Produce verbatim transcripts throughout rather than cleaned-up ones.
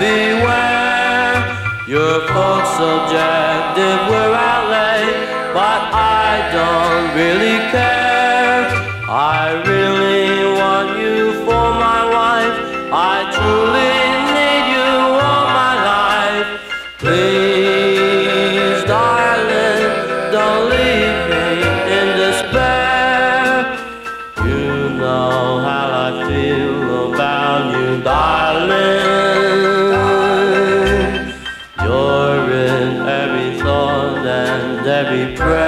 beware. Your thoughts subjective where I lay, but I don't really care. I really want you for my wife. I truly need you all my life. Please, darling, don't leave me in despair. You know how I feel about you, darling. You're in every thought and every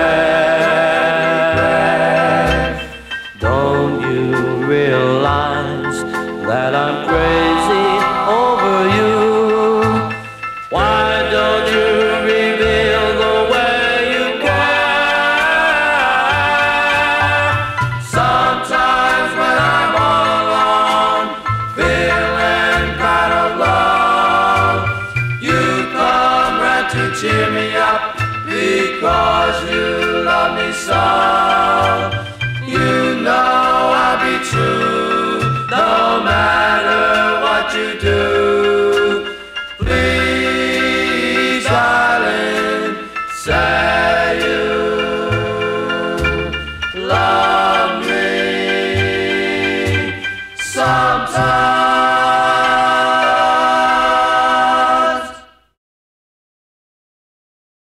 prayer. Don't you realize that I'm crazy over you? Why don't you reveal the way you care? Sometimes when I'm all alone, feeling kind of low, you come right to cheer me up, because you love me so.